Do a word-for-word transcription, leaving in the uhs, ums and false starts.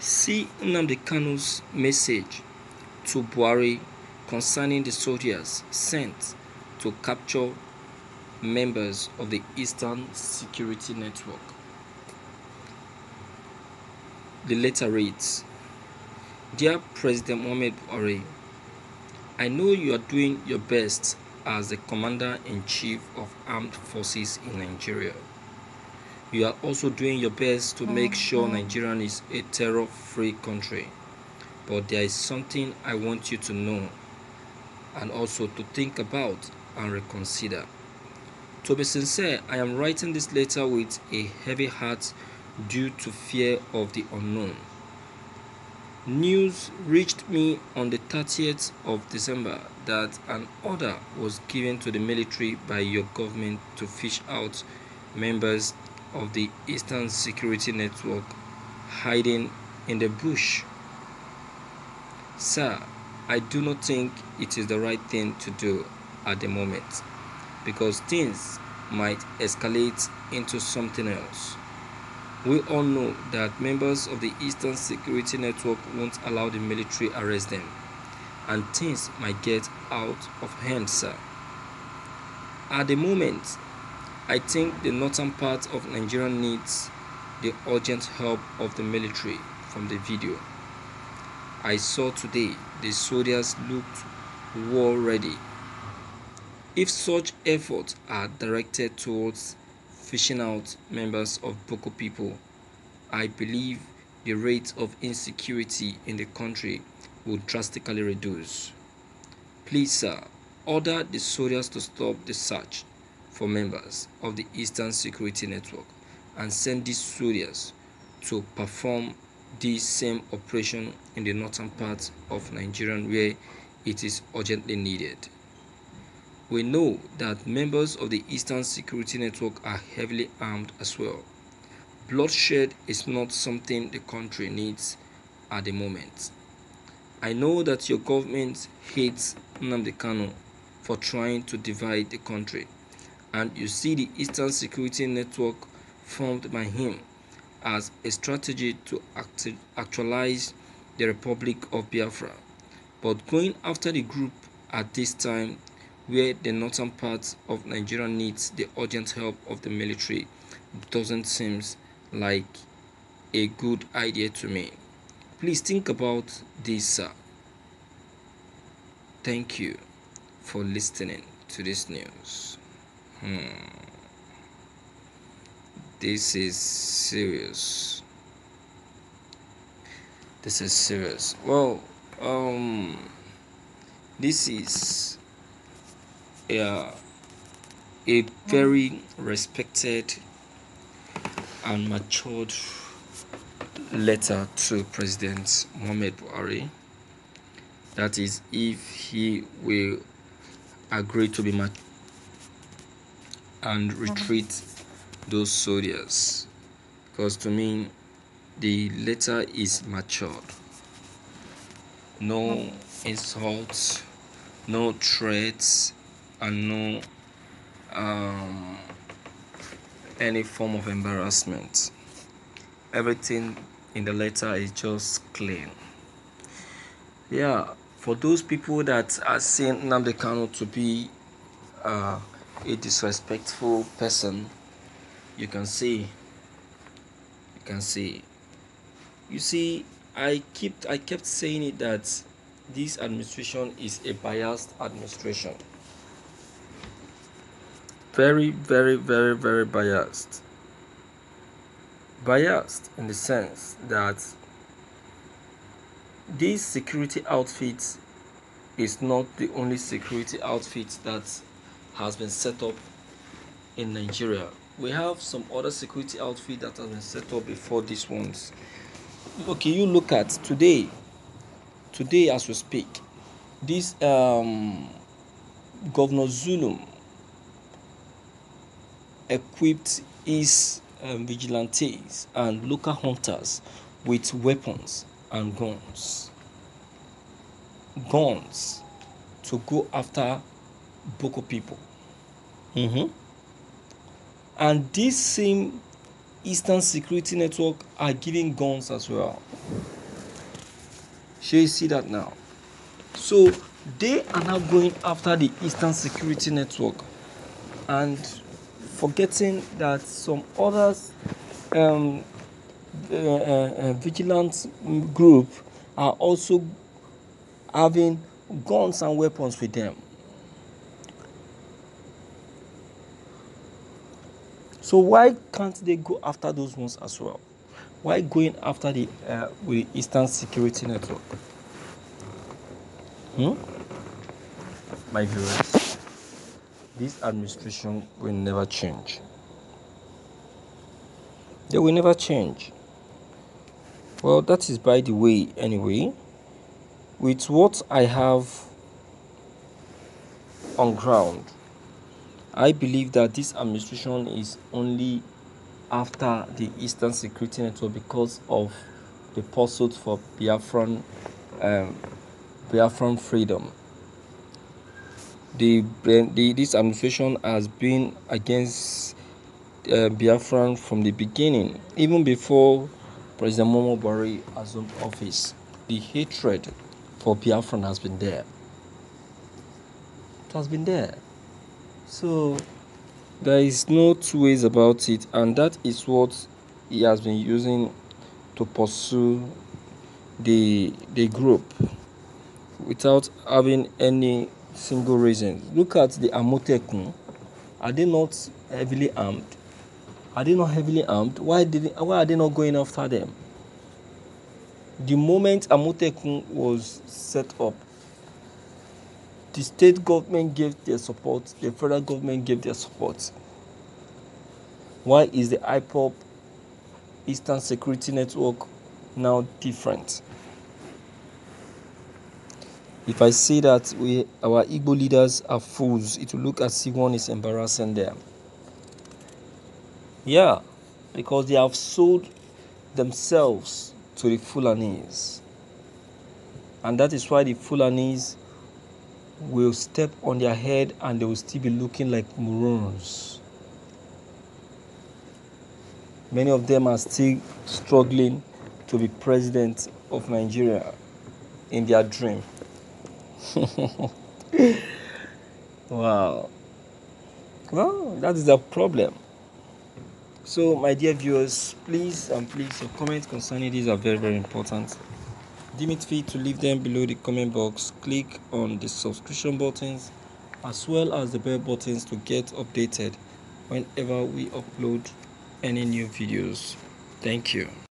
See Nnamdi Kanu's message to Buhari concerning the soldiers sent to capture members of the Eastern Security Network. The letter reads, "Dear President Muhammad Buhari, I know you are doing your best as the Commander-in-Chief of Armed Forces in Nigeria. You are also doing your best to make sure Nigeria is a terror-free country. But there is something I want you to know and also to think about and reconsider. To be sincere, I am writing this letter with a heavy heart due to fear of the unknown. News reached me on the thirtieth of December that an order was given to the military by your government to fish out members of the Eastern Security Network hiding in the bush. Sir, I do not think it is the right thing to do at the moment, because things might escalate into something else. We all know that members of the Eastern Security Network won't allow the military arrest them, and things might get out of hand, sir. At the moment, I think the northern part of Nigeria needs the urgent help of the military. From the video I saw today, the soldiers looked war ready. If such efforts are directed towards fishing out members of Boko people, I believe the rate of insecurity in the country will drastically reduce. Please, sir, order the soldiers to stop the search for members of the Eastern Security Network and send these soldiers to perform this same operation in the northern part of Nigeria where it is urgently needed. We know that members of the Eastern Security Network are heavily armed as well. Bloodshed is not something the country needs at the moment. I know that your government hates Nnamdi Kanu for trying to divide the country, and you see the Eastern Security Network formed by him as a strategy to act actualize the Republic of Biafra. But going after the group at this time where the northern part of Nigeria needs the urgent help of the military doesn't seem like a good idea to me. Please think about this, sir. Thank you for listening to this news. Hmm. This is serious. This is serious. Well, um, this is a, a very respected and matured letter to President Muhammad Buhari. That is, if he will agree to be mature and retreat those soldiers, because to me the letter is matured. No insults, no threats, and no um, any form of embarrassment. Everything in the letter is just clean. Yeah, for those people that are seeing Nnamdi Kanu to be uh, a disrespectful person, you can see, you can see, you see, I kept, I kept saying it that this administration is a biased administration. Very, very, very, very biased. Biased in the sense that this security outfit is not the only security outfit that has been set up in Nigeria. We have some other security outfit that has been set up before these ones. Okay, you look at today, today as we speak, this um, Governor Zulum equipped his um, vigilantes and local hunters with weapons and guns. Guns to go after Boko people. Mm-hmm. And this same Eastern Security Network are giving guns as well. Shall you see that now? So they are now going after the Eastern Security Network and forgetting that some others um, uh, uh, uh, vigilant group are also having guns and weapons with them. So why can't they go after those ones as well? Why going after the uh, with the Eastern Security Network? Hmm? My viewers, this administration will never change. They will never change. Well, that is by the way anyway. With what I have on ground, I believe that this administration is only after the Eastern Security Network because of the pursuit for Biafran, um, Biafran freedom. The, the this administration has been against uh, Biafran from the beginning, even before President Muhammadu Buhari assumed office. The hatred for Biafran has been there. It has been there. So there is no two ways about it, and that is what he has been using to pursue the the group without having any single reason. Look at the Amotekun. Are they not heavily armed? Are they not heavily armed? Why did they, why are they not going after them? The moment Amotekun was set up, the state government gave their support, the federal government gave their support. Why is the I P O B Eastern Security Network now different? If I say that we our Igbo leaders are fools, it will look as if one is embarrassing them. Yeah, because they have sold themselves to the Fulanis. And that is why the Fulanis will step on their head and they will still be looking like morons. Many of them are still struggling to be president of Nigeria in their dream. Wow. Well, that is the problem. So, my dear viewers, please and please, your comments concerning these are very, very important. Deem it fit to leave them below the comment box. Click on the subscription buttons as well as the bell buttons to get updated whenever we upload any new videos. Thank you.